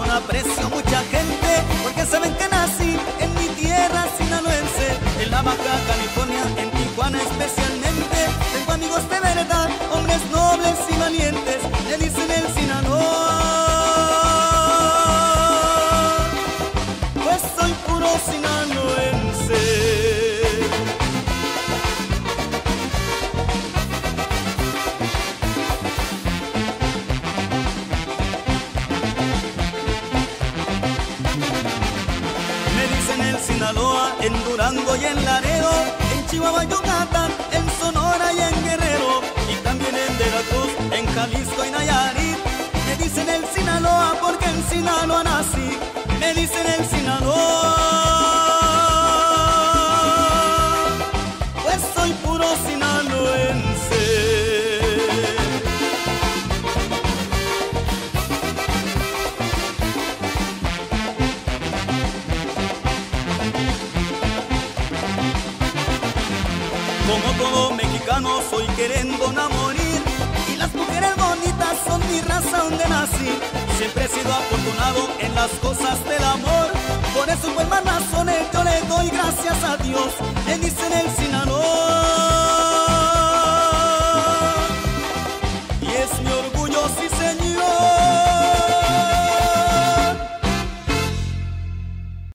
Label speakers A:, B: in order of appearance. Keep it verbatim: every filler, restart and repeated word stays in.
A: aprecio mucha gente, porque saben que nací en mi tierra sinaloense, en la Baja California, en Tijuana especialmente. Tengo amigos de verdad, hombres nobles y valientes, me dicen el Sinaloa, pues soy puro sinaloense. Sinaloa, en Durango y en Laredo, en Chihuahua, Yucatán, en Sonora y en Guerrero, y también en Veracruz, en Jalisco y Nayarit. Me dicen el Sinaloa porque en Sinaloa nací, me dicen el Sinaloa, pues soy puro sinaloense. Como todo mexicano soy querendona a morir, y las mujeres bonitas son mi raza donde nací. Siempre he sido afortunado en las cosas del amor, por eso por más razones yo le doy gracias a Dios. En